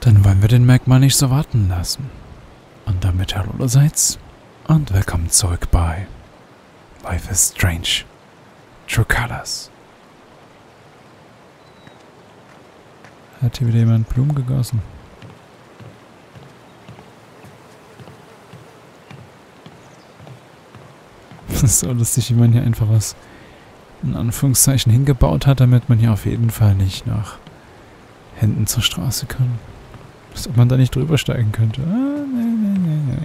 Dann wollen wir den Mac mal nicht so warten lassen. Und damit hallo allerseits und willkommen zurück bei Life is Strange. True Colors. Hat hier wieder jemand Blumen gegossen? Das ist so lustig, wie man hier einfach was in Anführungszeichen hingebaut hat, damit man hier auf jeden Fall nicht nach hinten zur Straße kann. Als ob man da nicht drüber steigen könnte. Ah, nee.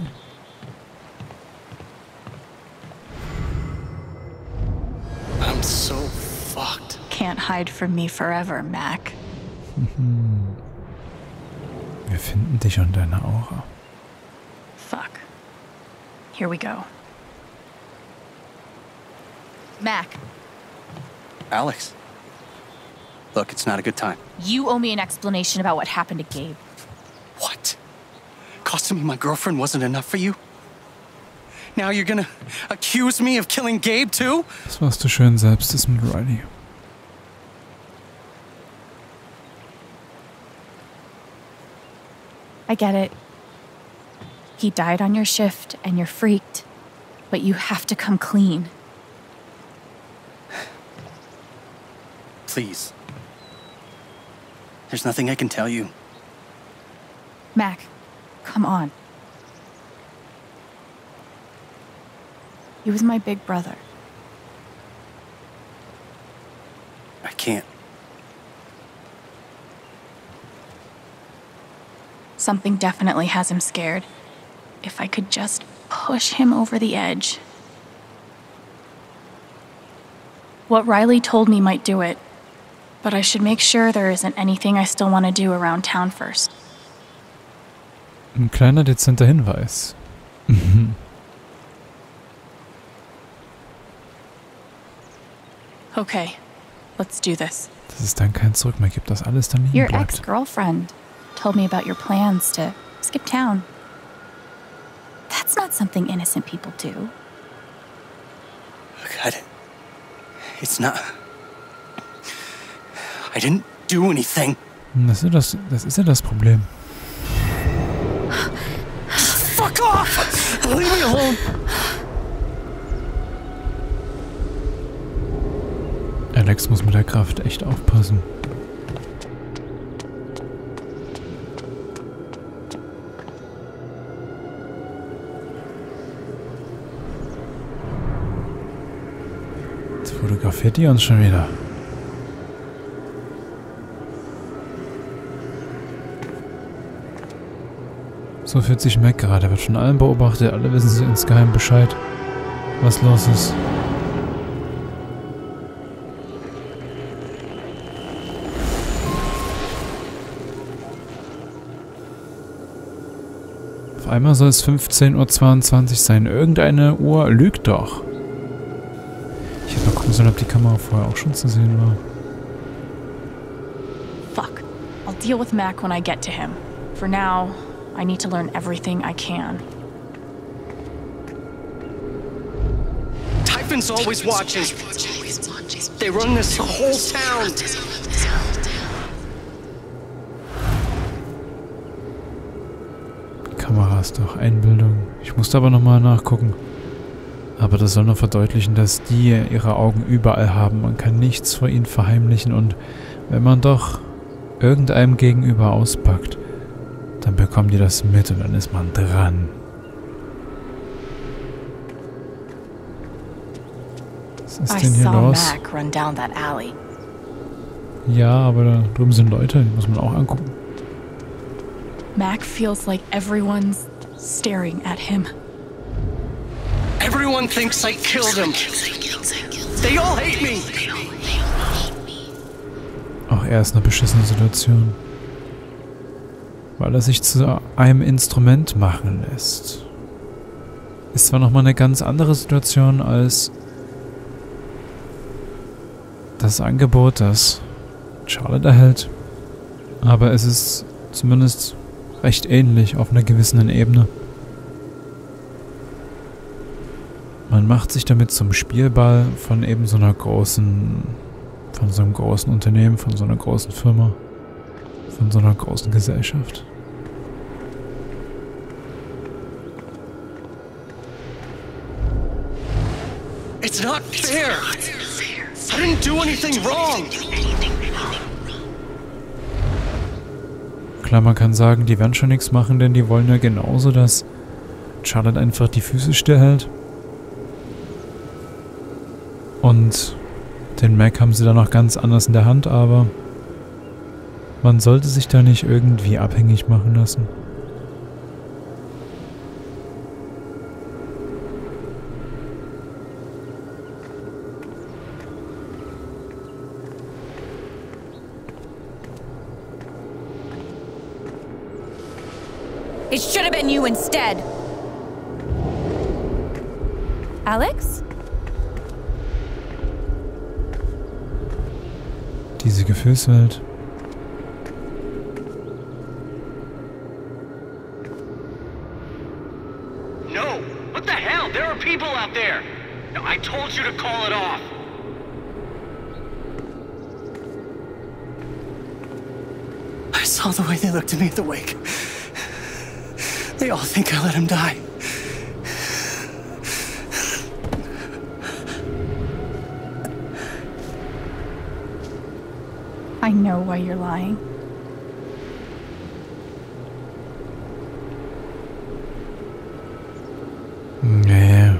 I'm so fucked. Can't hide from me forever, Mac. Wir finden dich und deine Aura. Fuck. Here we go. Mac, Alex. Look, it's not a good time. you owe me an explanation about what happened to Gabe. What? Costing me my girlfriend wasn't enough for you? Now you're gonna accuse me of killing Gabe too? Das warst du schön selbst, ist mit Riley. I get it. He died on your shift and you're freaked. But you have to come clean. Please. There's nothing I can tell you. Mac, come on. He was my big brother. I can't. Something definitely has him scared. If I could just push him over the edge. What Riley told me might do it, but I should make sure there isn't anything I still want to do around town first. Ein kleiner dezenter Hinweis. Okay, let's do this. Dass es dann kein Zurück mehr gibt, dass alles dann liegen Your bleibt. ex-girlfriend told me about your plans to skip town. That's not something innocent people do. God. It's not. I didn't do anything. Das ist ja das Problem. Fuck off! Leave me alone! Alex muss mit der Kraft echt aufpassen. Jetzt fotografiert die uns schon wieder. So fühlt sich Mac gerade. Er wird von allen beobachtet. Alle wissen sie insgeheim Bescheid, was los ist. Auf einmal soll es 15:22 Uhr sein. Irgendeine Uhr lügt doch. Ich hätte mal gucken sollen, ob die Kamera vorher auch schon zu sehen war. Fuck. I'll deal with Mac when I get to him. For now, I need to learn everything I can. Typhon's always watching. They run this whole town. Kamera ist doch Einbildung. Ich musste aber nochmal nachgucken. Aber das soll nur verdeutlichen, dass die ihre Augen überall haben. Man kann nichts vor ihnen verheimlichen und wenn man doch irgendeinem gegenüber auspackt, dann bekommen die das mit und dann ist man dran. Was ist I denn hier saw los? Mac run down that alley. Ja, aber da drüben sind Leute, die muss man auch angucken. Mac feels like everyone's staring at him. Everyone thinks I killed him. They all hate me. Auch er ist in einer beschissenen Situation. Weil er sich zu einem Instrument machen lässt. Ist zwar nochmal eine ganz andere Situation als das Angebot, das Charlotte erhält. Aber es ist zumindest recht ähnlich auf einer gewissen Ebene. Man macht sich damit zum Spielball von eben so einer großen, von so einem großen Unternehmen, von so einer großen Firma. von so einer großen Gesellschaft. It's not fair. I didn't do anything wrong. Klar, man kann sagen, die werden schon nichts machen, denn die wollen ja genauso, dass Charlotte einfach die Füße stillhält. Und den Mac haben sie dann noch ganz anders in der Hand, aber man sollte sich da nicht irgendwie abhängig machen lassen. It should have been you instead. Alex? Diese Gefühlswelt. No! What the hell? There are people out there! No, I told you to call it off! I saw the way they looked at me at the wake. They all think I let him die. I know why you're lying. Nee.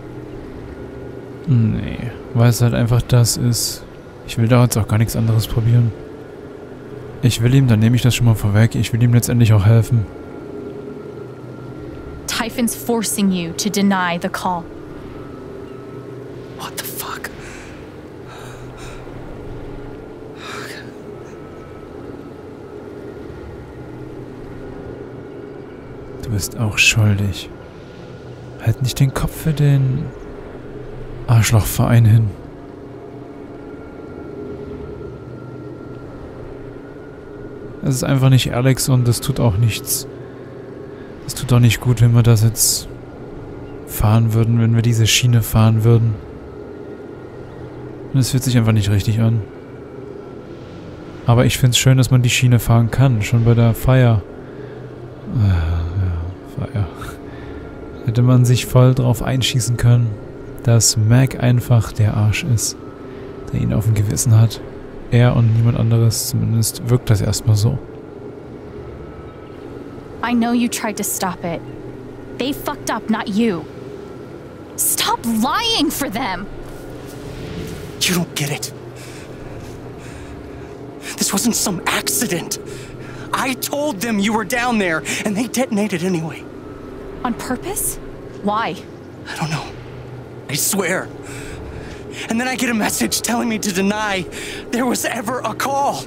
Nee. Weil es halt einfach das ist. Ich will da jetzt auch gar nichts anderes probieren. Ich will ihm, dann nehme ich das schon mal vorweg, ich will ihm letztendlich auch helfen. Typhon's forcing you to deny the call. What the fuck? Du bist auch schuldig. Halt nicht den Kopf für den Arschlochverein hin. Es ist einfach nicht Alex und es tut auch nichts. Es tut auch nicht gut, wenn wir das jetzt fahren würden, wenn wir diese Schiene fahren würden. Und es fühlt sich einfach nicht richtig an. Aber ich finde es schön, dass man die Schiene fahren kann, schon bei der Feier. Feier. Hätte man sich voll drauf einschießen können, dass Mac einfach der Arsch ist, der ihn auf dem Gewissen hat. Er und niemand anderes, zumindest wirkt das erstmal so. I know you tried to stop it. They fucked up, not you. Stop lying for them! You don't get it. This wasn't some accident. I told them you were down there, and they detonated anyway. On purpose? Why? I don't know. I swear. And then I get a message telling me to deny there was ever a call.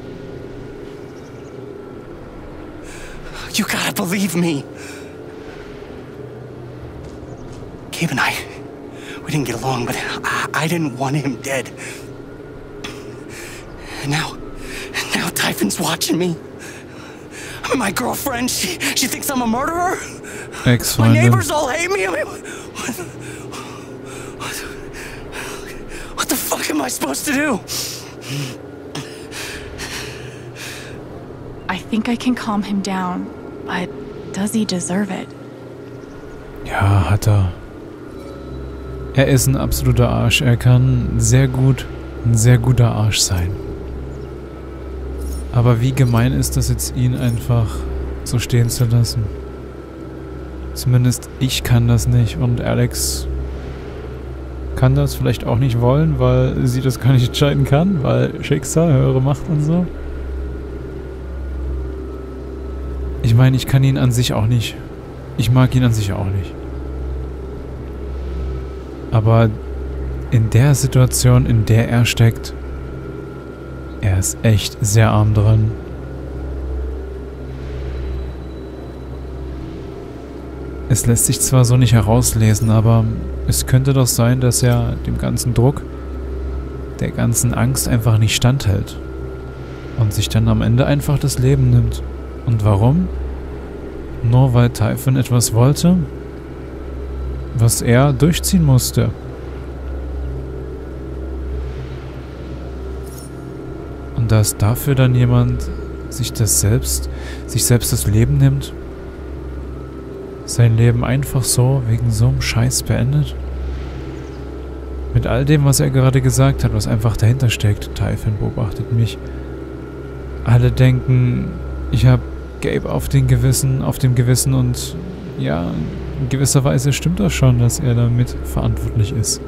You gotta believe me. Gabe and I, we didn't get along, but I didn't want him dead. And now Typhon's watching me. My girlfriend, she thinks I'm a murderer. My neighbors all hate me. I mean, what the fuck am I supposed to do? I think I can calm him down, but does he deserve it? Ja, hat er. Er ist ein absoluter Arsch. Er kann ein sehr guter Arsch sein. Aber wie gemein ist das jetzt, ihn einfach so stehen zu lassen? Zumindest ich kann das nicht und Alex kann das vielleicht auch nicht wollen, weil sie das gar nicht entscheiden kann, weil Schicksal, höhere Macht und so. Ich meine, ich kann ihn an sich auch nicht. Ich mag ihn an sich auch nicht. Aber in der Situation, in der er steckt, er ist echt sehr arm dran. Es lässt sich zwar so nicht herauslesen, aber es könnte doch sein, dass er dem ganzen Druck, der ganzen Angst einfach nicht standhält. Und sich dann am Ende einfach das Leben nimmt. Und warum? Nur weil Typhon etwas wollte, was er durchziehen musste. Und dass dafür dann jemand sich selbst das Leben nimmt? Sein Leben einfach so, wegen so einem Scheiß beendet? Mit all dem, was er gerade gesagt hat, was einfach dahinter steckt. Typhon beobachtet mich. Alle denken, ich habe Gabe auf dem Gewissen und ja, in gewisser Weise stimmt das schon, dass er damit verantwortlich ist.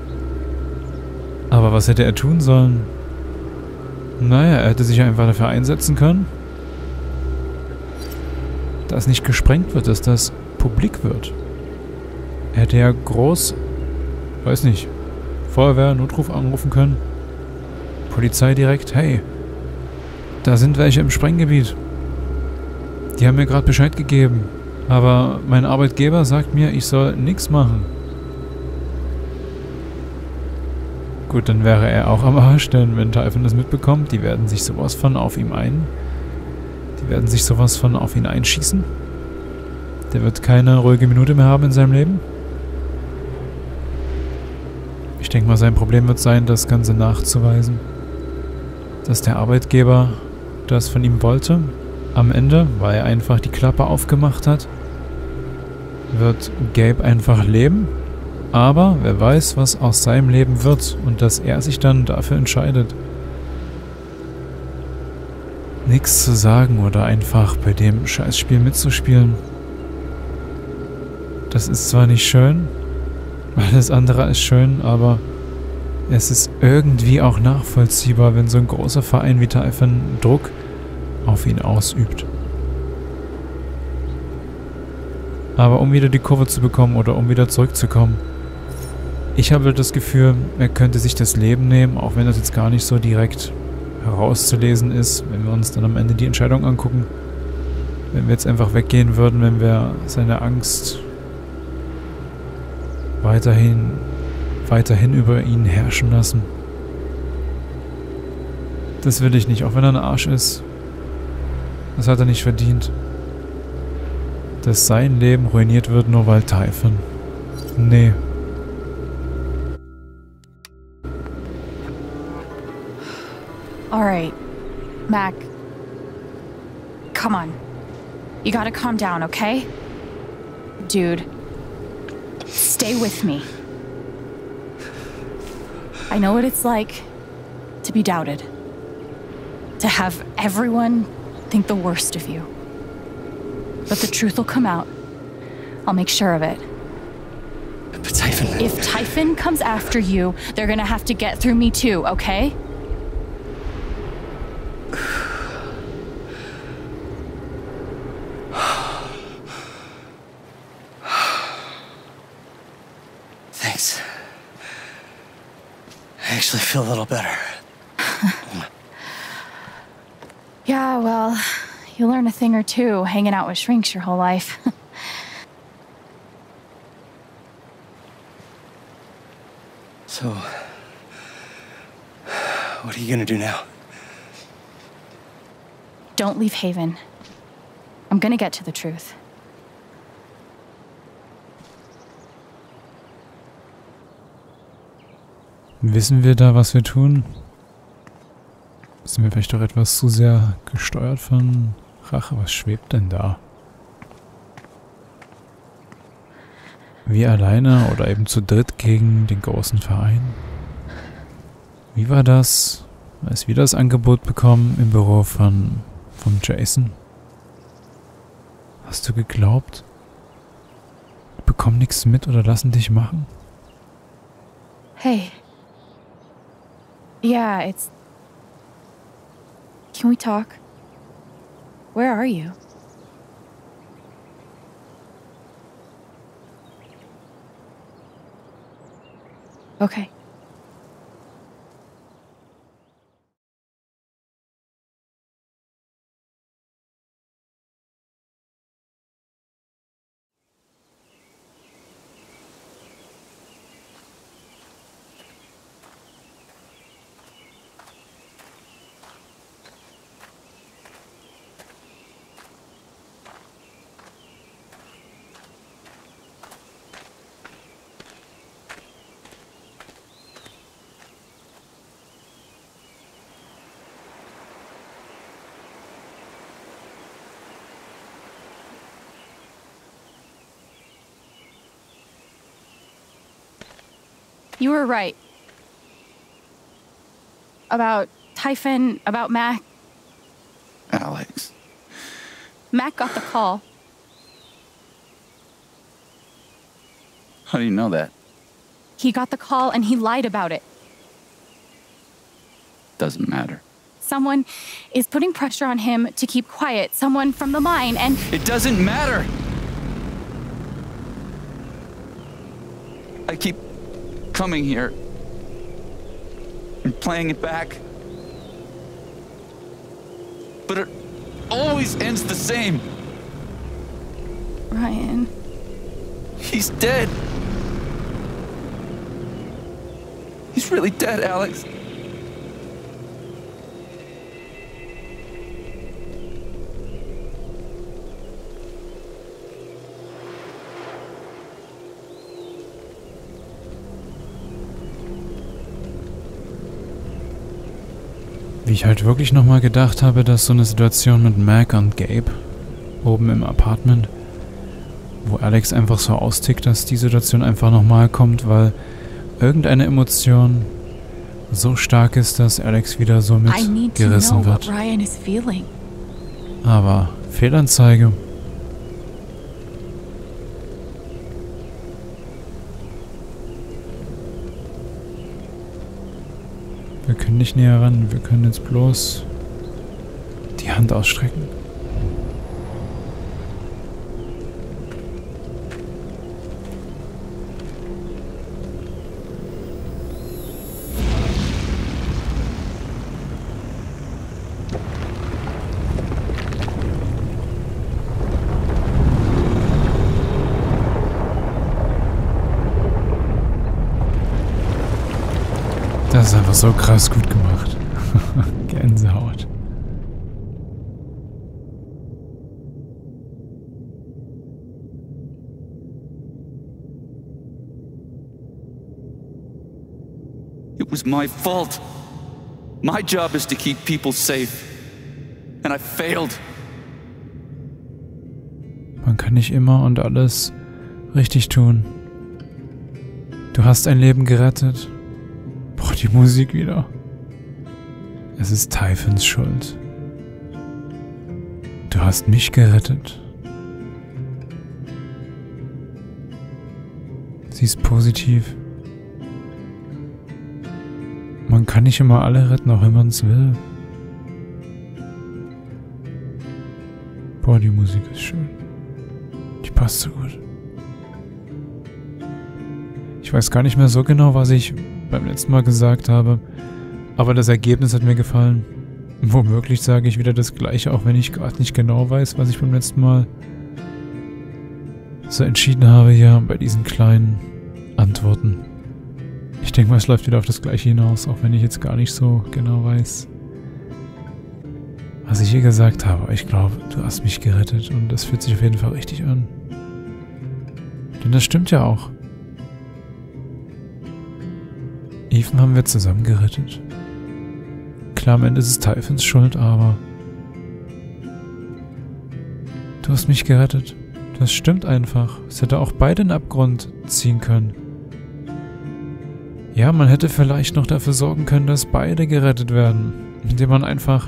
Aber was hätte er tun sollen? Naja, er hätte sich einfach dafür einsetzen können, dass nicht gesprengt wird, dass das publik wird. Er hätte ja groß, weiß nicht, Feuerwehr, Notruf anrufen können. Polizei direkt, hey, da sind welche im Sprenggebiet. Die haben mir gerade Bescheid gegeben. Aber mein Arbeitgeber sagt mir, ich soll nichts machen. Gut, dann wäre er auch am Arsch, denn wenn Typhon das mitbekommt, die werden sich sowas von auf ihn einschießen. Der wird keine ruhige Minute mehr haben in seinem Leben. Ich denke mal, sein Problem wird sein, das Ganze nachzuweisen. Dass der Arbeitgeber das von ihm wollte. Am Ende, weil er einfach die Klappe aufgemacht hat, wird Gabe einfach leben. Aber wer weiß, was aus seinem Leben wird und dass er sich dann dafür entscheidet, nichts zu sagen oder einfach bei dem Scheißspiel mitzuspielen. Das ist zwar nicht schön, alles andere ist schön, aber es ist irgendwie auch nachvollziehbar, wenn so ein großer Verein wie Typhon Druck auf ihn ausübt. Aber um wieder die Kurve zu bekommen oder um wieder zurückzukommen, ich habe das Gefühl, er könnte sich das Leben nehmen, auch wenn das jetzt gar nicht so direkt herauszulesen ist, wenn wir uns dann am Ende die Entscheidung angucken. Wenn wir jetzt einfach weggehen würden, wenn wir seine Angst weiterhin über ihn herrschen lassen. Das will ich nicht, auch wenn er ein Arsch ist. Das hat er nicht verdient. Dass sein Leben ruiniert wird, nur weil Typhon. Nee. Alright, Mac. Come on. You gotta calm down, okay? Dude. Stay with me. I know what it's like to be doubted. To have everyone think the worst of you. But the truth will come out. I'll make sure of it. But Typhon... If Typhon comes after you, they're gonna have to get through me too, okay? Thanks. I actually feel a little better. Yeah, well, you learn a thing or two hanging out with shrinks your whole life. So, what are you gonna do now? Don't leave Haven. I'm gonna get to the truth. Wissen wir da, was wir tun? Sind wir vielleicht doch etwas zu sehr gesteuert von Rache? Was schwebt denn da? Wir alleine oder eben zu dritt gegen den großen Verein? Wie war das, als wir das Angebot bekommen im Büro von Jason? Hast du geglaubt? Wir bekommen nichts mit oder lassen dich machen? Hey. Yeah, it's... Can we talk? Where are you? Okay. You were right. About Typhon, about Mac. Alex. Mac got the call. How do you know that? He got the call and he lied about it. Doesn't matter. Someone is putting pressure on him to keep quiet. Someone from the mine, and... It doesn't matter! I keep coming here and playing it back. But it always ends the same. Ryan... He's dead. He's really dead, Alex. Wie ich halt wirklich nochmal gedacht habe, dass so eine Situation mit Mac und Gabe oben im Apartment, wo Alex einfach so austickt, dass die Situation einfach nochmal kommt, weil irgendeine Emotion so stark ist, dass Alex wieder so mitgerissen wird. Aber Fehlanzeige. Wir können nicht näher ran, wir können jetzt bloß die Hand ausstrecken. Das ist einfach so krass gut gemacht. Gänsehaut. It was my fault. My job is to keep people safe. And I failed. Man kann nicht immer und alles richtig tun. Du hast ein Leben gerettet. Boah, die Musik wieder. Es ist Typhons Schuld. Du hast mich gerettet. Sie ist positiv. Man kann nicht immer alle retten, auch wenn man es will. Boah, die Musik ist schön. Die passt so gut. Ich weiß gar nicht mehr so genau, was ich beim letzten Mal gesagt habe, aber das Ergebnis hat mir gefallen. Womöglich sage ich wieder das Gleiche, auch wenn ich gerade nicht genau weiß, was ich beim letzten Mal so entschieden habe hier bei diesen kleinen Antworten. Ich denke mal, es läuft wieder auf das Gleiche hinaus, auch wenn ich jetzt gar nicht so genau weiß, was ich hier gesagt habe. Aber ich glaube, du hast mich gerettet und das fühlt sich auf jeden Fall richtig an. Denn das stimmt ja auch. Ethan haben wir zusammen gerettet. Klar, am Ende ist es Typhons Schuld, aber du hast mich gerettet. Das stimmt einfach. Es hätte auch beide in den Abgrund ziehen können. Ja, man hätte vielleicht noch dafür sorgen können, dass beide gerettet werden. Indem man einfach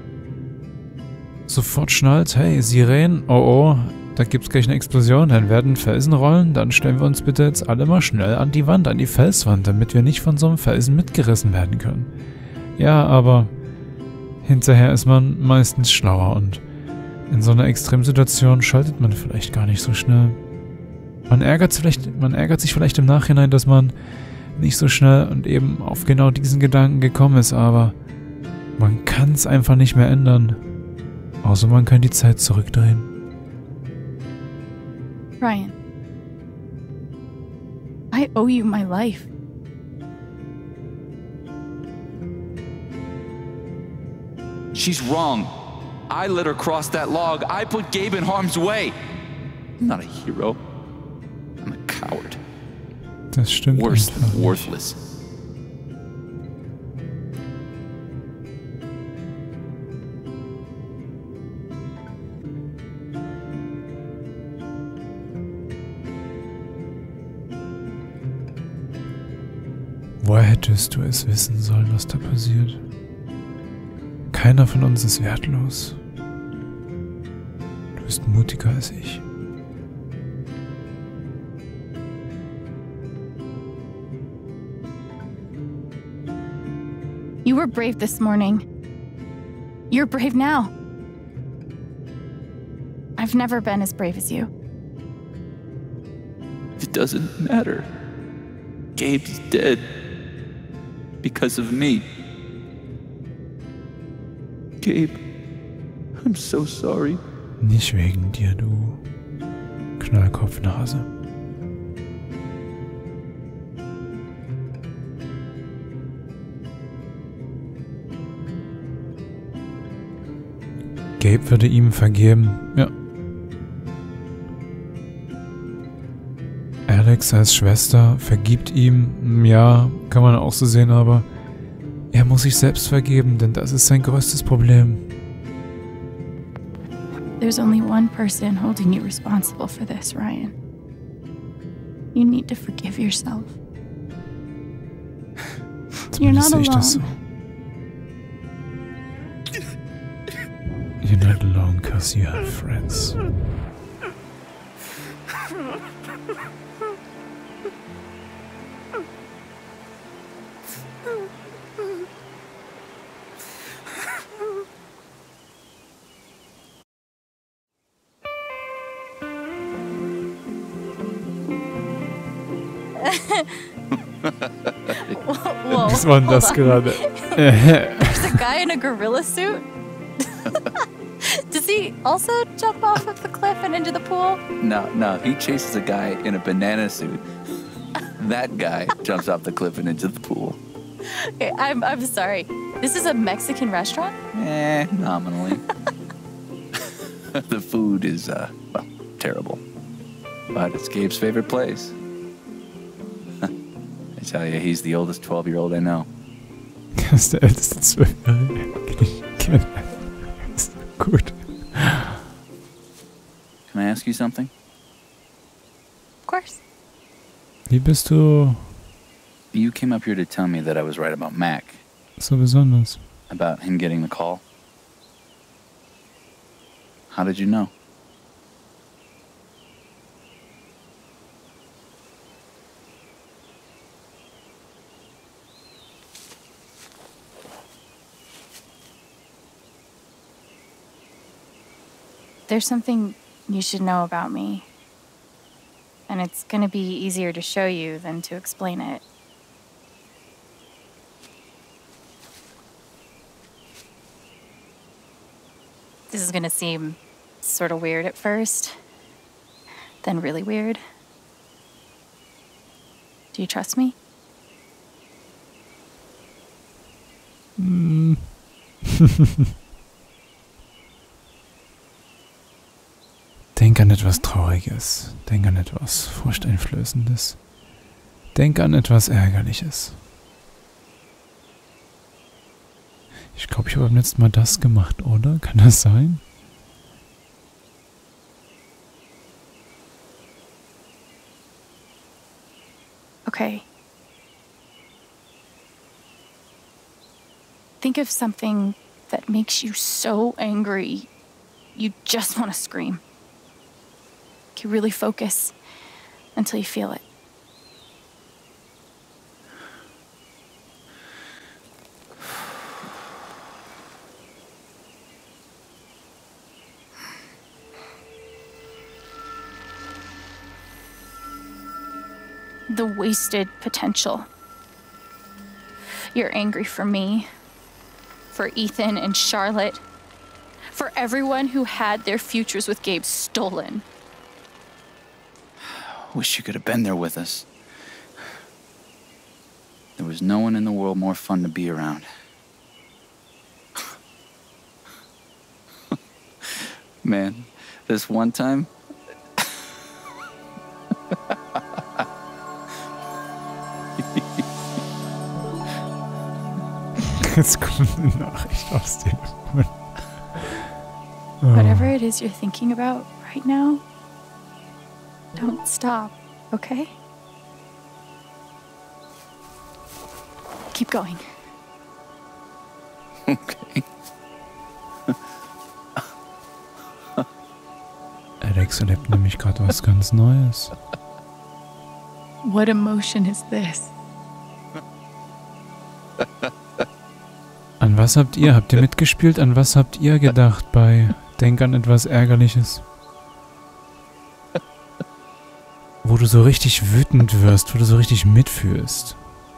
sofort schnallt, hey, Sirenen, oh, da gibt's gleich eine Explosion, dann werden Felsen rollen, dann stellen wir uns bitte jetzt alle mal schnell an die Wand, an die Felswand, damit wir nicht von so einem Felsen mitgerissen werden können. Ja, aber hinterher ist man meistens schlauer und in so einer Extremsituation schaltet man vielleicht gar nicht so schnell. Man ärgert sich vielleicht im Nachhinein, dass man nicht so schnell und eben auf genau diesen Gedanken gekommen ist, aber man kann es einfach nicht mehr ändern. Außer man kann die Zeit zurückdrehen. Ryan, I owe you my life. She's wrong. I let her cross that log. I put Gabe in harm's way. I'm not a hero. I'm a coward. Das stimmt. Worse than worthless. woher hättest du es wissen sollen, was da passiert? Keiner von uns ist wertlos. Du bist mutiger als ich. You were brave this morning. You're brave now. I've never been as brave as you. It doesn't matter. Gabe's dead. Because of me. Gabe, I'm so sorry. Nicht wegen dir, du Knallkopfnase. Gabe würde ihm vergeben, ja. Alex als Schwester vergibt ihm, ja, kann man auch so sehen, aber er muss sich selbst vergeben, denn das ist sein größtes Problem. There's only one person holding you responsible for this, Ryan. You need to forgive yourself. You're not Zumindest sehe ich das so. alone. You're not alone because you have friends. Whoa, Was war denn das hold on. gerade? There's a guy in a gorilla suit? Does he also jump off of the cliff and into the pool? No, he chases a guy in a banana suit. That guy jumps off the cliff and into the pool. Okay, I'm sorry. This is a Mexican restaurant? Nominally. The food is, well, terrible. But it's Gabe's favorite place. I tell you, he's the oldest 12-year-old I know. Er ist der älteste 12-Jährige, den ich kenne. Ist gut. Can I ask you something? Of course. Wie bist du You came up here to tell me that I was right about Mac, so besonders? about him getting the call. How did you know? There's something you should know about me. And it's gonna be easier to show you than to explain it. This is gonna seem sort of weird at first, then really weird. Do you trust me? Denk an etwas Trauriges. Denk an etwas Furchteinflößendes. Denk an etwas Ärgerliches. Ich glaube, ich habe beim letzten Mal das gemacht, oder? Kann das sein? Okay. Think of something that makes you so angry you just want to scream. You really focus until you feel it. The wasted potential. You're angry for me, for Ethan and Charlotte, for everyone who had their futures with Gabe stolen. Wish you could have been there with us. There was no one in the world more fun to be around. Man, this one time... Jetzt kommt eine Nachricht aufs Telefon. Whatever it is you're thinking about right now, don't stop, okay? Keep going. Okay. Alex erlebt nämlich gerade was ganz Neues. What emotion is this? An was habt ihr mitgespielt? An was habt ihr gedacht bei Denk an etwas Ärgerliches? Wo du so richtig wütend wirst, wo du so richtig mitfühlst.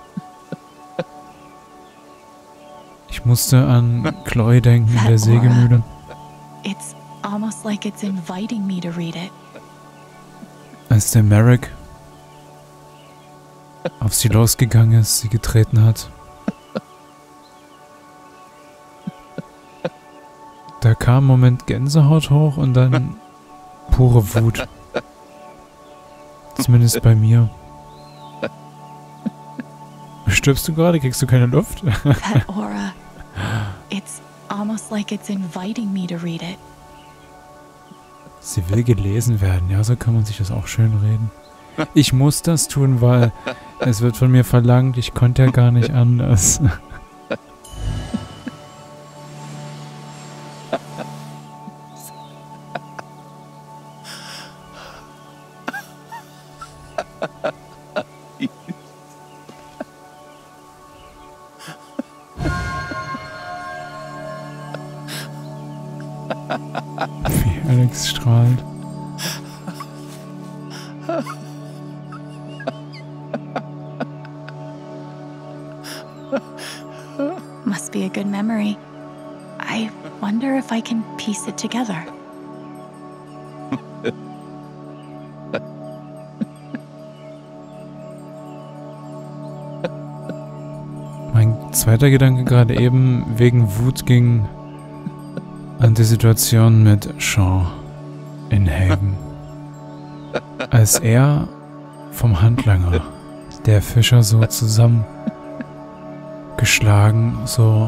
Ich musste an Chloe denken in der Sägemühle. It's almost like it's inviting me to read it. Als der Merrick auf sie losgegangen ist, sie getreten hat. Da kam ein Moment Gänsehaut hoch und dann pure Wut. Zumindest bei mir. Stirbst du gerade? Kriegst du keine Luft? That aura. It's almost like it's inviting me to read it. Sie will gelesen werden. Ja, so kann man sich das auch schön reden. Ich muss das tun, weil es wird von mir verlangt. Ich konnte ja gar nicht anders. Wie Alex strahlt. Must be a good memory. I wonder if I can piece it together. Mein zweiter Gedanke gerade eben wegen Wut ging an die Situation mit Sean in Haven. Als er vom Handlanger, der Fischer, so zusammengeschlagen, so,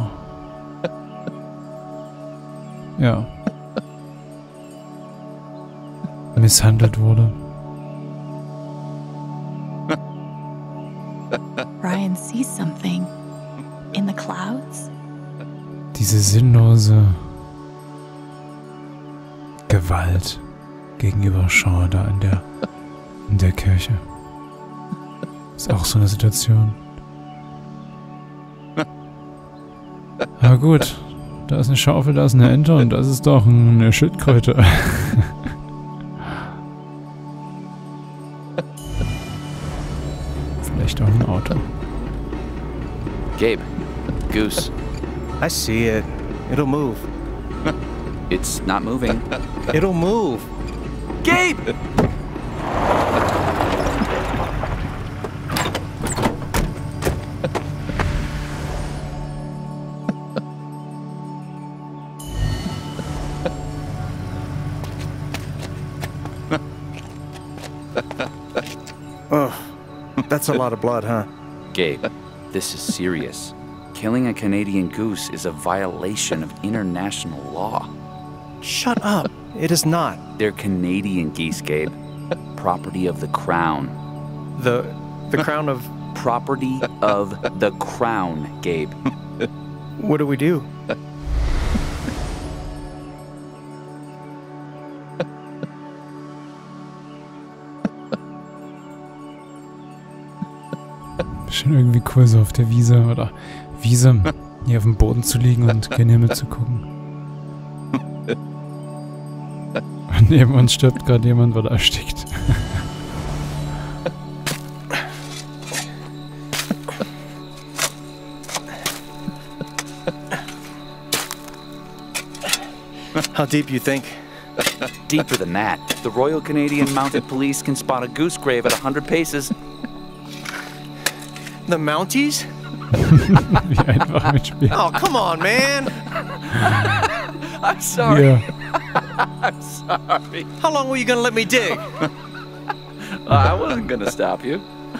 ja, misshandelt wurde. Ryan sees something in the clouds. Diese sinnlose Gewalt gegenüber Sean da in der Kirche. Ist auch so eine Situation. Aber gut, da ist eine Schaufel, da ist eine Ente und das ist doch eine Schildkröte. Vielleicht auch ein Auto. Gabe, Goose. I see it. It'll move. It's not moving. It'll move. Gabe! Oh, that's a lot of blood, huh? Gabe, this is serious. Killing a Canadian goose is a violation of international law. Shut up. It is not. They're Canadian geese, Gabe. Property of the Crown. The crown of... Property of the Crown, Gabe. What do we do? Schon irgendwie cool, so auf der Wiese oder Wiese hier auf dem Boden zu liegen und gen Himmel zu gucken. Und neben uns stirbt gerade jemand, weil er erstickt. How deep you think? Deeper than that. The Royal Canadian Mounted Police can spot a goose grave at 100 paces. The Mounties? Wie einfach mitspielen. Oh, come on, man. I'm sorry. Ja. I'm sorry. How long were you gonna let me dig? I wasn't gonna stop you.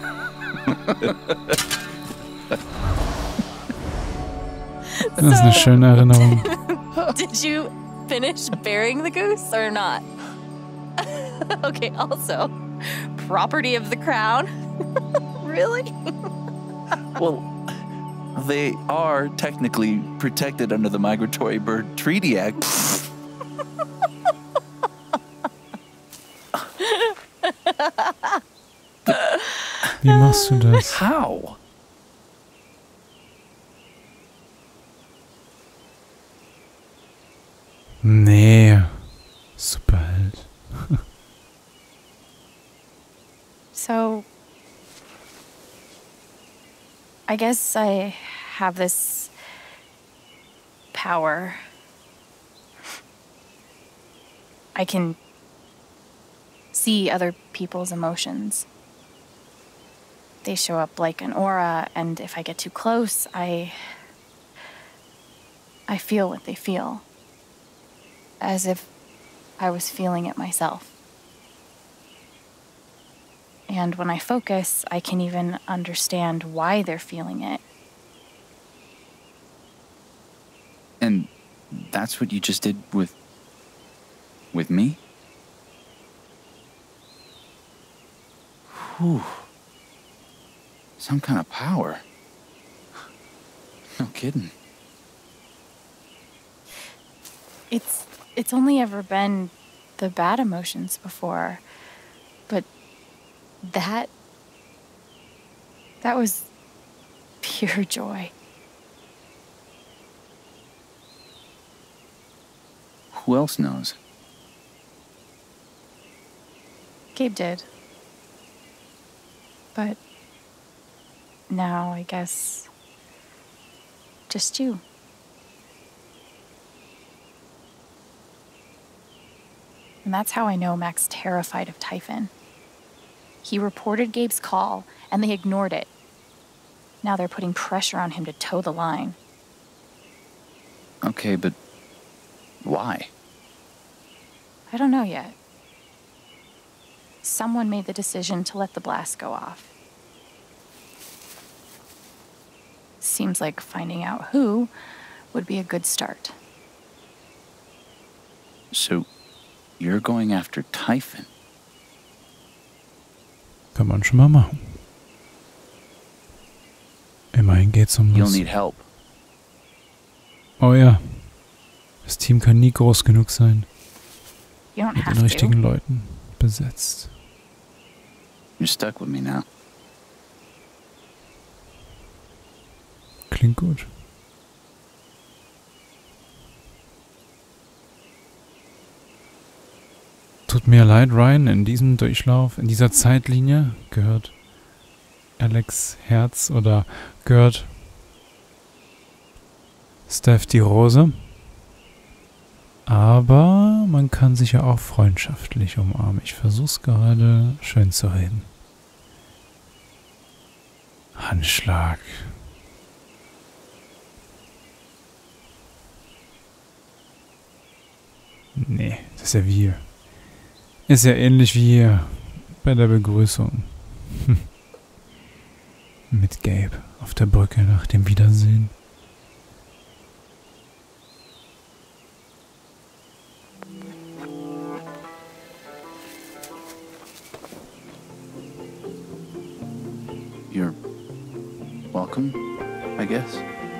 Das ist eine schöne Erinnerung. Did you finish burying the goose or not? Okay, also, property of the Crown? Really? Well, They are technically protected under the Migratory Bird Treaty Act. Wie machst du das? How? Nee. Superheld. So, I guess I have this power. I can see other people's emotions. They show up like an aura, and if I get too close, I feel what they feel. As if I was feeling it myself. And when I focus, I can even understand why they're feeling it. And that's what you just did with me? Whew. Some kind of power. No kidding. It's only ever been the bad emotions before, but that was pure joy. Who else knows? Gabe did. But now I guess just you. And that's how I know Mac's terrified of Typhon. He reported Gabe's call, and they ignored it. Now they're putting pressure on him to toe the line. Okay, but why? I don't know yet. Someone made the decision to let the blast go off. Seems like finding out who would be a good start. So, you're going after Typhon? Kann man schon mal machen. Immerhin geht's um You'll was. need help. Oh ja. Das Team kann nie groß genug sein. You don't Mit have den richtigen to. Leuten besetzt. You're stuck with me now. Klingt gut. Tut mir leid, Ryan, in diesem Durchlauf, in dieser Zeitlinie gehört Alex Herz oder gehört Steph die Rose. Aber man kann sich ja auch freundschaftlich umarmen. Ich versuch's gerade schön zu reden. Handschlag. Nee, das ist ja wir. Ist ja ähnlich wie hier bei der Begrüßung. Mit Gabe auf der Brücke nach dem Wiedersehen. You're welcome, I guess.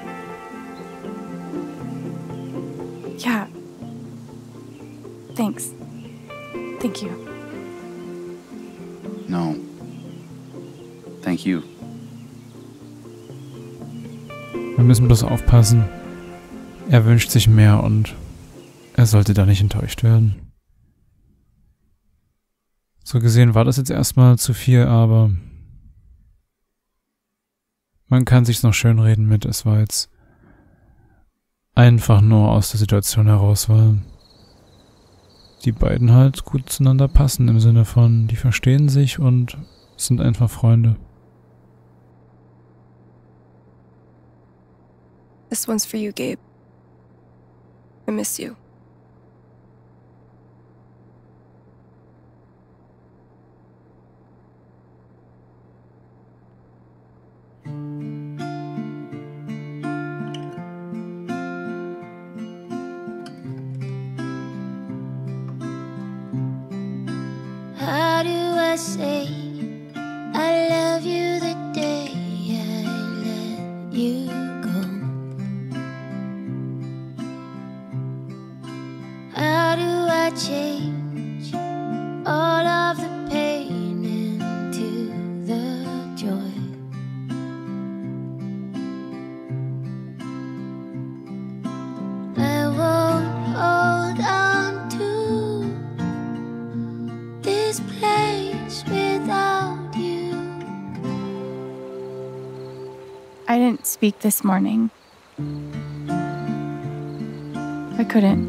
Yeah. Thanks. Thank you. No. Thank you. Wir müssen bloß aufpassen. Er wünscht sich mehr und er sollte da nicht enttäuscht werden. So gesehen war das jetzt erstmal zu viel, aber man kann sich's noch schönreden mit, es war jetzt einfach nur aus der Situation heraus, weil die beiden halt gut zueinander passen, im Sinne von, die verstehen sich und sind einfach Freunde. This one's for you, Gabe. I miss you. How do I say I love you the day I let you I didn't speak this morning. I couldn't.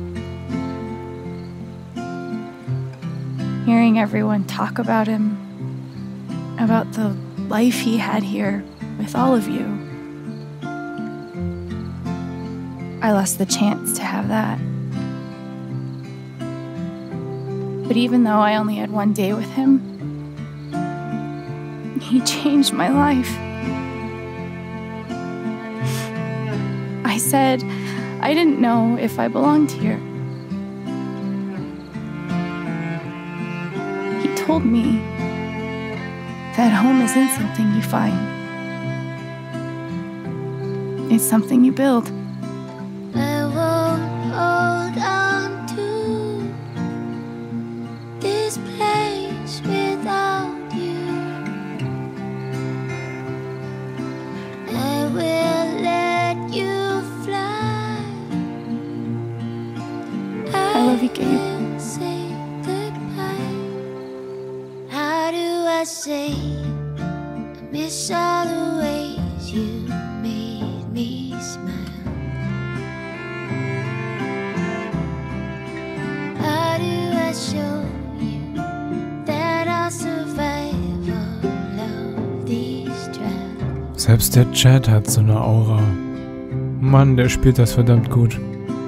Hearing everyone talk about him, about the life he had here with all of you, I lost the chance to have that. But even though I only had one day with him, he changed my life. I said I didn't know if I belonged here. He told me that home isn't something you find. It's something you build. I won't hold on to this place without you. I will let you fly. I love you, Gabe. will say goodbye. How do I say I miss all the ways you made me smile? How do I show you that I'll survive all of these trials? Selbst der Chad hat so eine Aura. Mann, der spielt das verdammt gut.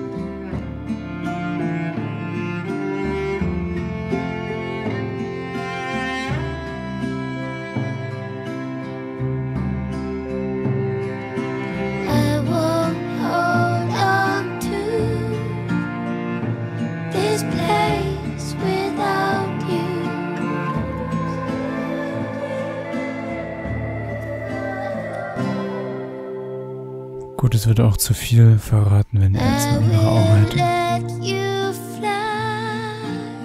I won't hold on to this place without you. Gut, es würde auch zu viel verraten, wenn er jetzt I eine andere Aura will hätte. let you fly.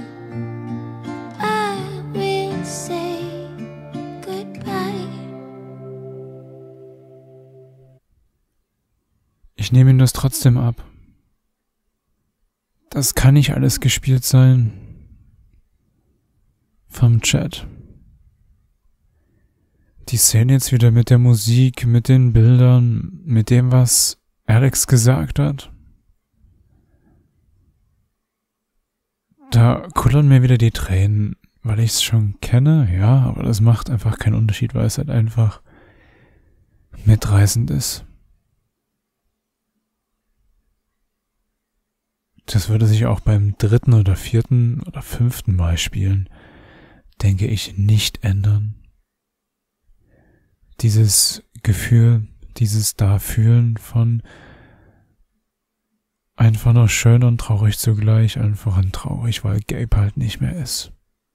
I will say goodbye. Ich nehme ihm das trotzdem ab. Das kann nicht alles gespielt sein. Vom Chat. Die Szene jetzt wieder mit der Musik, mit den Bildern, mit dem, was Alex gesagt hat. Da kullern mir wieder die Tränen, weil ich es schon kenne, ja, aber das macht einfach keinen Unterschied, weil es halt einfach mitreißend ist. Das würde sich auch beim 3. oder 4. oder 5. Mal spielen, denke ich, nicht ändern. Dieses Gefühl, dieses Dafühlen von einfach nur schön und traurig zugleich, einfach und traurig, weil Gabe halt nicht mehr ist.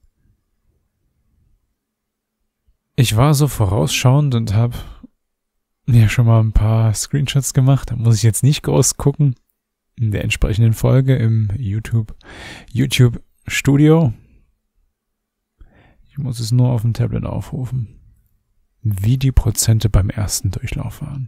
Ich war so vorausschauend und habe mir schon mal ein paar Screenshots gemacht, da muss ich jetzt nicht groß gucken. In der entsprechenden Folge im YouTube Studio. Ich muss es nur auf dem Tablet aufrufen. Wie die Prozente beim ersten Durchlauf waren.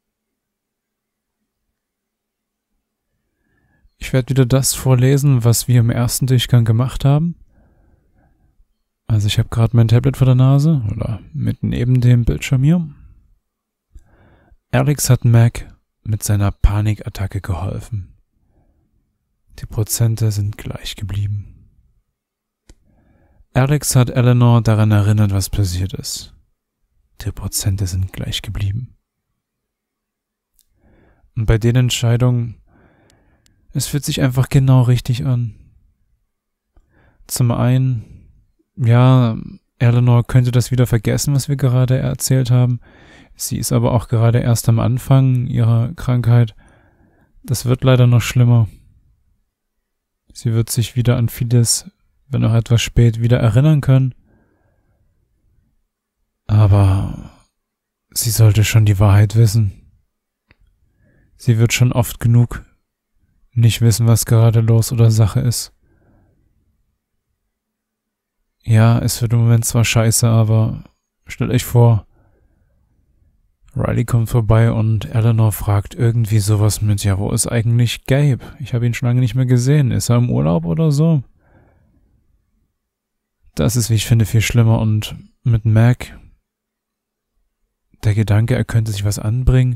Ich werde wieder das vorlesen, was wir im ersten Durchgang gemacht haben. Also ich habe gerade mein Tablet vor der Nase oder mitten neben dem Bildschirm hier. Alex hat Mac mit seiner Panikattacke geholfen. Die Prozente sind gleich geblieben. Alex hat Eleanor daran erinnert, was passiert ist. Die Prozente sind gleich geblieben. Und bei den Entscheidungen, es fühlt sich einfach genau richtig an. Zum einen, ja, Eleanor könnte das wieder vergessen, was wir gerade erzählt haben. Sie ist aber auch gerade erst am Anfang ihrer Krankheit. Das wird leider noch schlimmer. Sie wird sich wieder an vieles, wenn auch etwas spät, wieder erinnern können. Aber sie sollte schon die Wahrheit wissen. Sie wird schon oft genug nicht wissen, was gerade los oder Sache ist. Ja, es wird im Moment zwar scheiße, aber stellt euch vor, Riley kommt vorbei und Eleanor fragt irgendwie sowas mit, ja, wo ist eigentlich Gabe? Ich habe ihn schon lange nicht mehr gesehen. Ist er im Urlaub oder so? Das ist, wie ich finde, viel schlimmer. Und mit Mac, der Gedanke, er könnte sich was anbringen.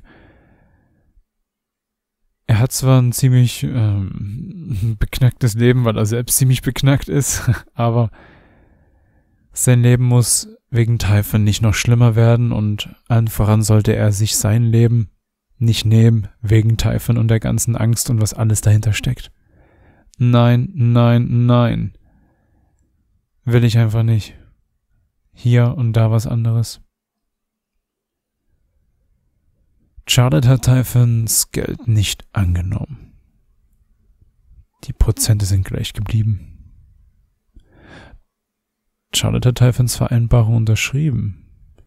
Er hat zwar ein ziemlich beknacktes Leben, weil er selbst ziemlich beknackt ist, aber sein Leben muss wegen Typhon nicht noch schlimmer werden und allen voran sollte er sich sein Leben nicht nehmen wegen Typhon und der ganzen Angst und was alles dahinter steckt. Nein, nein, nein. Will ich einfach nicht. Hier und da was anderes. Charlotte hat Typhons Geld nicht angenommen. Die Prozente sind gleich geblieben. Charlotte hat Typhons Vereinbarung unterschrieben.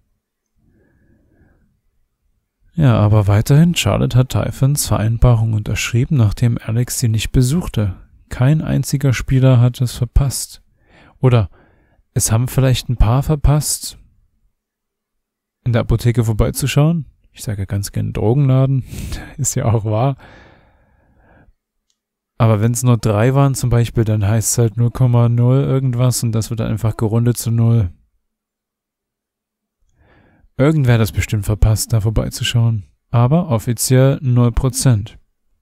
Ja, aber weiterhin, Charlotte hat Typhons Vereinbarung unterschrieben, nachdem Alex sie nicht besuchte. Kein einziger Spieler hat es verpasst. Oder es haben vielleicht ein paar verpasst, in der Apotheke vorbeizuschauen. Ich sage ja ganz gerne Drogenladen, ist ja auch wahr. Aber wenn es nur 3 waren zum Beispiel, dann heißt es halt 0,0 irgendwas und das wird dann einfach gerundet zu 0. Irgendwer hat das bestimmt verpasst, da vorbeizuschauen. Aber offiziell 0%.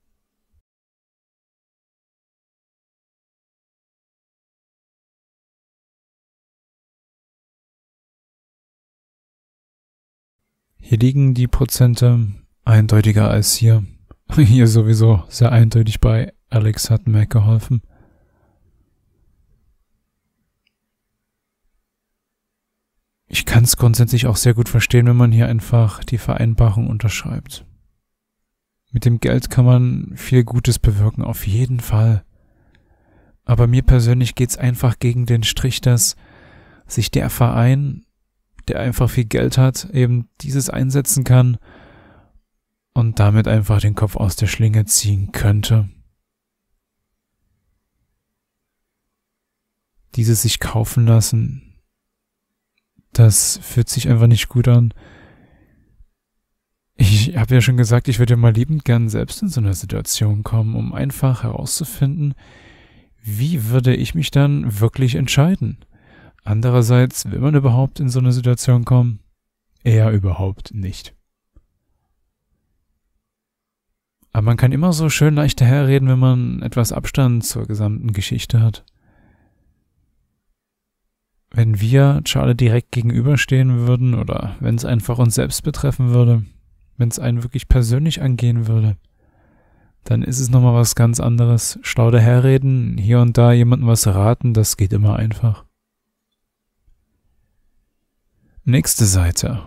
Hier liegen die Prozente eindeutiger als hier. Hier sowieso sehr eindeutig bei Alex hat Mac geholfen. Ich kann es grundsätzlich auch sehr gut verstehen, wenn man hier einfach die Vereinbarung unterschreibt. Mit dem Geld kann man viel Gutes bewirken, auf jeden Fall. Aber mir persönlich geht's einfach gegen den Strich, dass sich der Verein, der einfach viel Geld hat, eben dieses einsetzen kann und damit einfach den Kopf aus der Schlinge ziehen könnte. Dieses sich kaufen lassen, das fühlt sich einfach nicht gut an. Ich habe ja schon gesagt, ich würde mal liebend gern selbst in so eine Situation kommen, um einfach herauszufinden, wie würde ich mich dann wirklich entscheiden. Andererseits, will man überhaupt in so eine Situation kommen? Eher überhaupt nicht. Aber man kann immer so schön leicht daherreden, wenn man etwas Abstand zur gesamten Geschichte hat. Wenn wir Charlotte direkt gegenüberstehen würden oder wenn es einfach uns selbst betreffen würde, wenn es einen wirklich persönlich angehen würde, dann ist es nochmal was ganz anderes. Schlau daherreden, hier und da jemandem was raten, das geht immer einfach. Nächste Seite.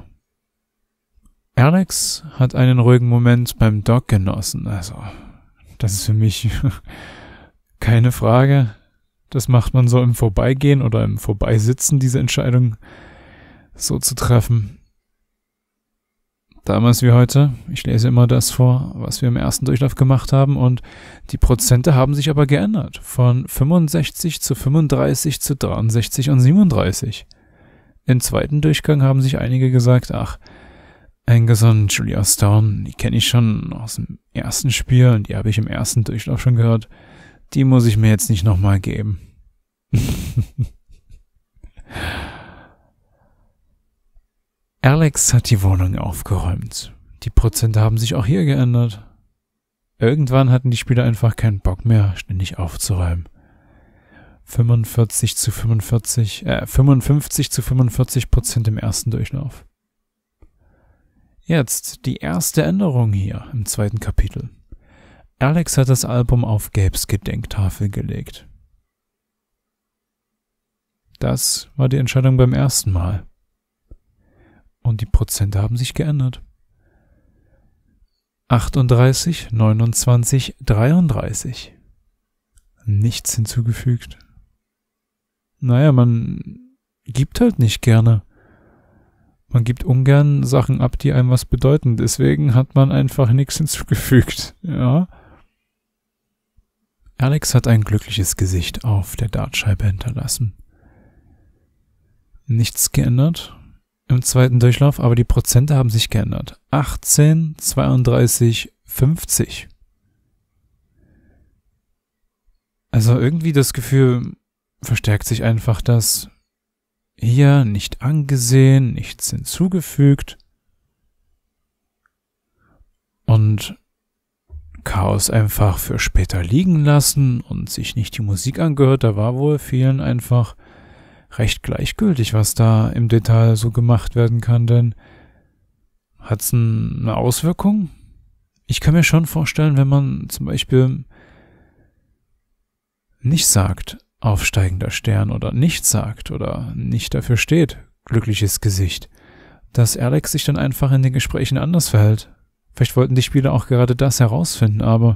Alex hat einen ruhigen Moment beim Doc genossen. Also, das ist für mich keine Frage. Das macht man so im Vorbeigehen oder im Vorbeisitzen, diese Entscheidung so zu treffen. Damals wie heute, ich lese immer das vor, was wir im ersten Durchlauf gemacht haben und die Prozente haben sich aber geändert. Von 65 zu 35 zu 63 und 37. Im zweiten Durchgang haben sich einige gesagt, ach, Angus und Julia Stone, die kenne ich schon aus dem ersten Spiel und die habe ich im ersten Durchlauf schon gehört. Die muss ich mir jetzt nicht nochmal geben. Alex hat die Wohnung aufgeräumt. Die Prozente haben sich auch hier geändert. Irgendwann hatten die Spieler einfach keinen Bock mehr, ständig aufzuräumen. 55 zu 45% im ersten Durchlauf. Jetzt die erste Änderung hier im zweiten Kapitel. Alex hat das Album auf Gabes Gedenktafel gelegt. Das war die Entscheidung beim ersten Mal. Und die Prozente haben sich geändert. 38, 29, 33. Nichts hinzugefügt. Naja, man gibt halt nicht gerne. Man gibt ungern Sachen ab, die einem was bedeuten. Deswegen hat man einfach nichts hinzugefügt. Ja. Alex hat ein glückliches Gesicht auf der Dartscheibe hinterlassen. Nichts geändert im zweiten Durchlauf, aber die Prozente haben sich geändert. 18, 32, 50. Also irgendwie das Gefühl verstärkt sich einfach, dass hier nicht angesehen, nichts hinzugefügt. und Chaos einfach für später liegen lassen und sich nicht die Musik angehört. Da war wohl vielen einfach recht gleichgültig, was da im Detail so gemacht werden kann, denn hat's eine Auswirkung? Ich kann mir schon vorstellen, wenn man zum Beispiel nicht sagt, aufsteigender Stern oder nicht sagt oder nicht dafür steht, glückliches Gesicht, dass Alex sich dann einfach in den Gesprächen anders verhält. Vielleicht wollten die Spieler auch gerade das herausfinden, aber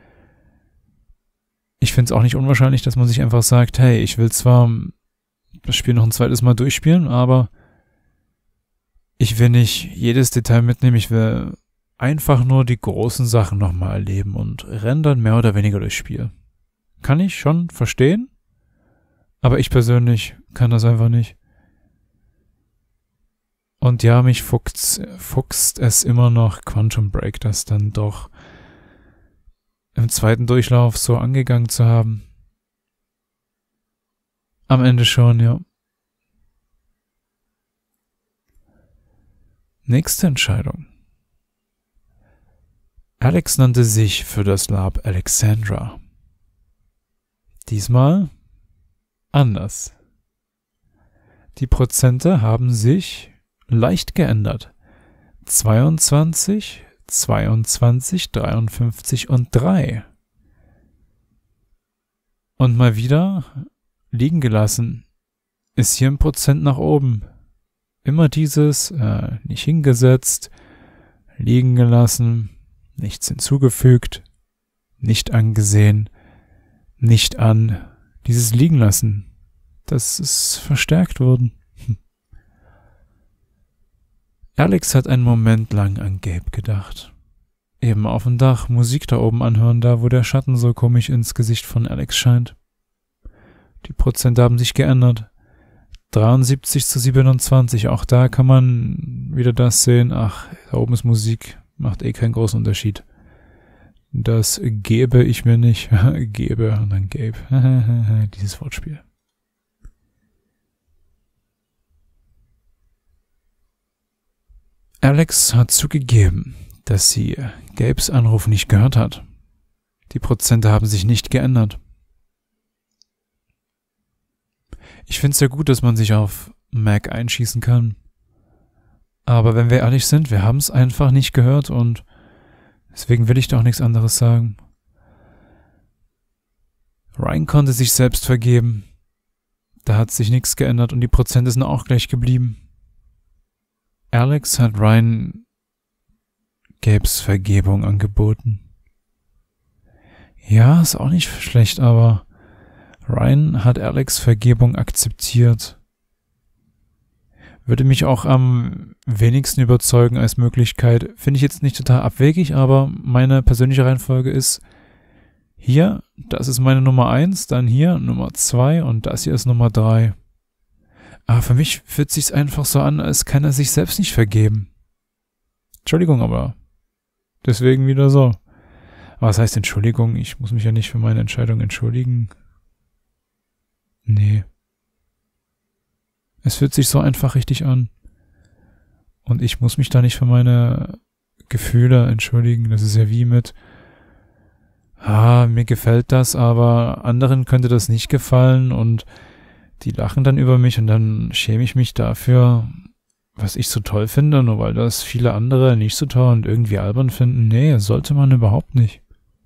ich finde es auch nicht unwahrscheinlich, dass man sich einfach sagt, hey, ich will zwar das Spiel noch ein zweites Mal durchspielen, aber ich will nicht jedes Detail mitnehmen, ich will einfach nur die großen Sachen nochmal erleben und renne dann mehr oder weniger durchs Spiel. Kann ich schon verstehen, aber ich persönlich kann das einfach nicht. Und ja, mich fuchst es immer noch Quantum Break, das dann doch im zweiten Durchlauf so angegangen zu haben. Am Ende schon, ja. Nächste Entscheidung. Alex nannte sich für das Lab Alexandra. Diesmal anders. Die Prozente haben sich leicht geändert. 22, 22, 53 und 3. Und mal wieder liegen gelassen. Ist hier ein Prozent nach oben. Immer dieses, nicht hingesetzt, liegen gelassen, nichts hinzugefügt, nicht angesehen, nicht an. Dieses liegen lassen, das ist verstärkt worden. Alex hat einen Moment lang an Gabe gedacht. Eben auf dem Dach Musik da oben anhören, da wo der Schatten so komisch ins Gesicht von Alex scheint. Die Prozente haben sich geändert. 73 zu 27, auch da kann man wieder das sehen, ach, da oben ist Musik, macht eh keinen großen Unterschied. Das gebe ich mir nicht, gebe und dann Gabe, dieses Wortspiel. Alex hat zugegeben, dass sie Gabes Anruf nicht gehört hat. Die Prozente haben sich nicht geändert. Ich finde es sehr gut, dass man sich auf Mac einschießen kann. Aber wenn wir ehrlich sind, wir haben es einfach nicht gehört und deswegen will ich doch nichts anderes sagen. Ryan konnte sich selbst vergeben. Da hat sich nichts geändert und die Prozente sind auch gleich geblieben. Alex hat Ryan Gabes Vergebung angeboten. Ja, ist auch nicht schlecht, aber Ryan hat Alex Vergebung akzeptiert. Würde mich auch am wenigsten überzeugen als Möglichkeit. Finde ich jetzt nicht total abwegig, aber meine persönliche Reihenfolge ist hier, das ist meine Nummer 1, dann hier Nummer 2 und das hier ist Nummer 3. Aber für mich fühlt sich's einfach so an, als kann er sich selbst nicht vergeben. Entschuldigung, aber deswegen wieder so. Aber was heißt Entschuldigung? Ich muss mich ja nicht für meine Entscheidung entschuldigen. Nee. Es fühlt sich so einfach richtig an. Und ich muss mich da nicht für meine Gefühle entschuldigen. Das ist ja wie mit, mir gefällt das, aber anderen könnte das nicht gefallen und die lachen dann über mich und dann schäme ich mich dafür, was ich so toll finde, nur weil das viele andere nicht so toll und irgendwie albern finden. Nee, sollte man überhaupt nicht.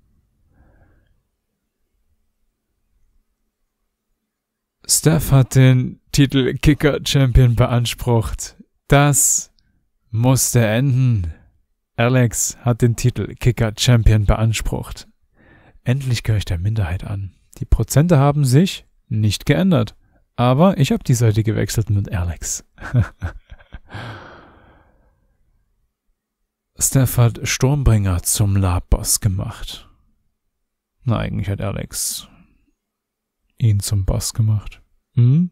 Steph hat den Titel Kicker Champion beansprucht. Das musste enden. Alex hat den Titel Kicker Champion beansprucht. Endlich gehöre ich der Minderheit an. Die Prozente haben sich nicht geändert. Aber ich habe die Seite gewechselt mit Alex. Steph hat Stormbringer zum Lab-Boss gemacht. Na, eigentlich hat Alex ihn zum Boss gemacht. Wenn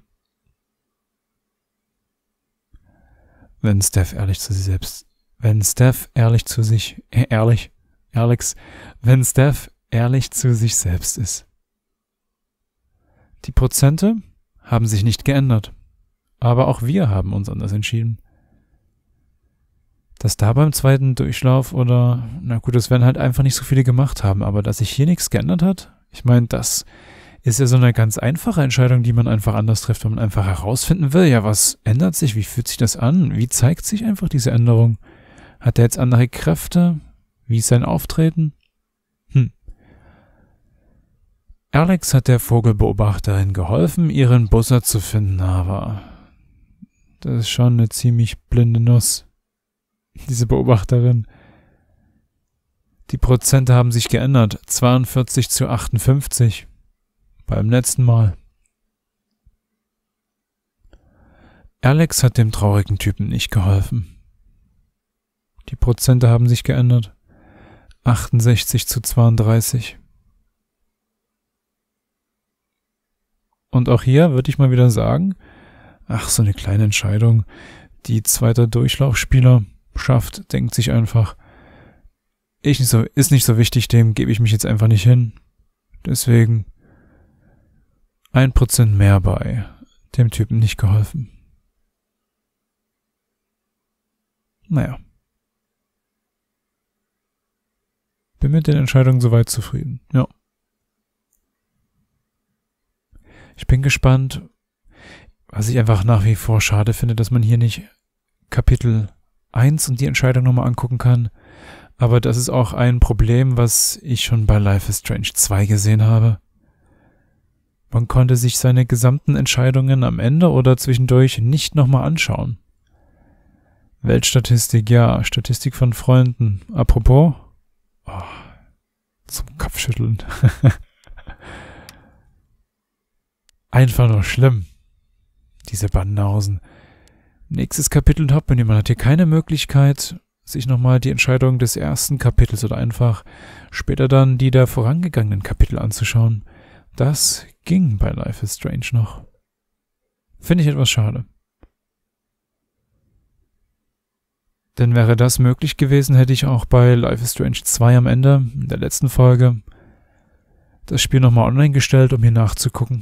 Steph ehrlich zu sich selbst, wenn Steph ehrlich zu sich selbst ist. Die Prozente haben sich nicht geändert, aber auch wir haben uns anders entschieden. dass da beim zweiten Durchlauf oder, na gut, das werden halt einfach nicht so viele gemacht haben, aber dass sich hier nichts geändert hat, ich meine, das ist ja so eine ganz einfache Entscheidung, die man einfach anders trifft, wenn man einfach herausfinden will, ja, was ändert sich, wie fühlt sich das an, wie zeigt sich einfach diese Änderung? Hat er jetzt andere Kräfte? Wie ist sein Auftreten? Alex hat der Vogelbeobachterin geholfen, ihren Bussard zu finden, aber das ist schon eine ziemlich blinde Nuss, diese Beobachterin. Die Prozente haben sich geändert, 42 zu 58 beim letzten Mal. Alex hat dem traurigen Typen nicht geholfen. Die Prozente haben sich geändert, 68 zu 32. Und auch hier würde ich mal wieder sagen, ach, so eine kleine Entscheidung, die zweiter Durchlaufspieler schafft, denkt sich einfach, ist nicht so wichtig, dem gebe ich mich jetzt einfach nicht hin. Deswegen 1% mehr bei dem Typen nicht geholfen. Naja. Bin mit den Entscheidungen soweit zufrieden, ja. Ich bin gespannt, was ich einfach nach wie vor schade finde, dass man hier nicht Kapitel 1 und die Entscheidung nochmal angucken kann. Aber das ist auch ein Problem, was ich schon bei Life is Strange 2 gesehen habe. Man konnte sich seine gesamten Entscheidungen am Ende oder zwischendurch nicht nochmal anschauen. Weltstatistik, ja, Statistik von Freunden. Apropos, zum Kopfschütteln. Einfach nur schlimm, diese Banausen. Nächstes Kapitel Top, und jemand hat hier keine Möglichkeit, sich nochmal die Entscheidung des ersten Kapitels oder einfach später dann die der vorangegangenen Kapitel anzuschauen. Das ging bei Life is Strange noch. Finde ich etwas schade. Denn wäre das möglich gewesen, hätte ich auch bei Life is Strange 2 am Ende, in der letzten Folge, das Spiel nochmal online gestellt, um hier nachzugucken,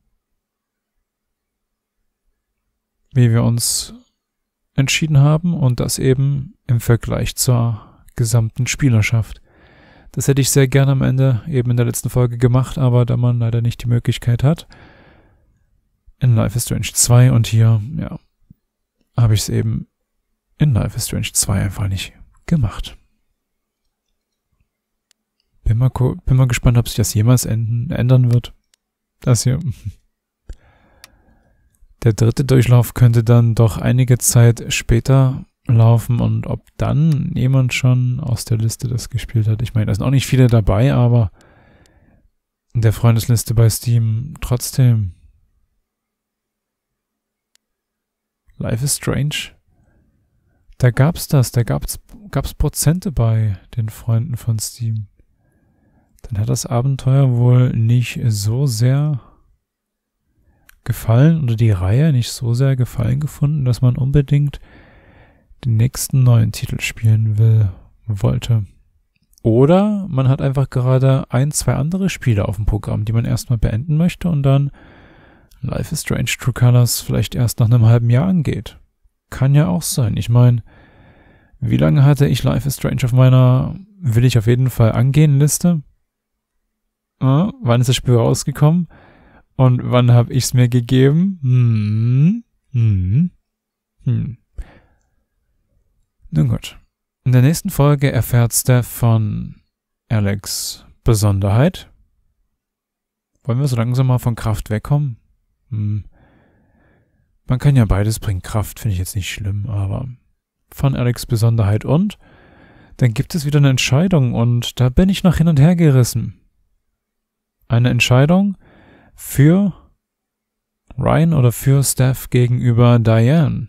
wie wir uns entschieden haben und das eben im Vergleich zur gesamten Spielerschaft. Das hätte ich sehr gerne am Ende eben in der letzten Folge gemacht, aber da man leider nicht die Möglichkeit hat, in Life is Strange 2 und hier, ja, habe ich es eben in Life is Strange 2 einfach nicht gemacht. Bin mal gespannt, ob sich das jemals ändern wird. Das hier. Der dritte Durchlauf könnte dann doch einige Zeit später laufen und ob dann jemand schon aus der Liste das gespielt hat. Ich meine, da sind auch nicht viele dabei, aber in der Freundesliste bei Steam trotzdem. Life is Strange. Da gab's Prozente bei den Freunden von Steam. Dann hat das Abenteuer wohl nicht so sehr gefallen oder die Reihe nicht so sehr gefallen gefunden, dass man unbedingt den nächsten neuen Titel spielen wollte. Oder man hat einfach gerade 1, 2 andere Spiele auf dem Programm, die man erstmal beenden möchte und dann Life is Strange True Colors vielleicht erst nach einem halben Jahr angeht. Kann ja auch sein. Ich meine, wie lange hatte ich Life is Strange auf meiner will ich auf jeden Fall angehen Liste? Wann ist das Spiel rausgekommen? Und wann habe ich es mir gegeben? Nun gut. In der nächsten Folge erfährt Steph von Alex' Besonderheit. Wollen wir so langsam mal von Kraft wegkommen? Man kann ja beides bringen. Kraft finde ich jetzt nicht schlimm, aber von Alex' Besonderheit und dann gibt es wieder eine Entscheidung und da bin ich noch hin und her gerissen. Eine Entscheidung für Ryan oder für Steph gegenüber Diane.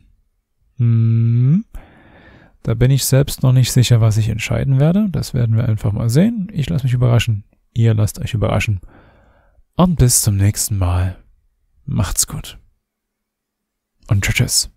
Da bin ich selbst noch nicht sicher, was ich entscheiden werde. Das werden wir einfach mal sehen. Ich lasse mich überraschen. Ihr lasst euch überraschen. Und bis zum nächsten Mal. Macht's gut. Und tschüss.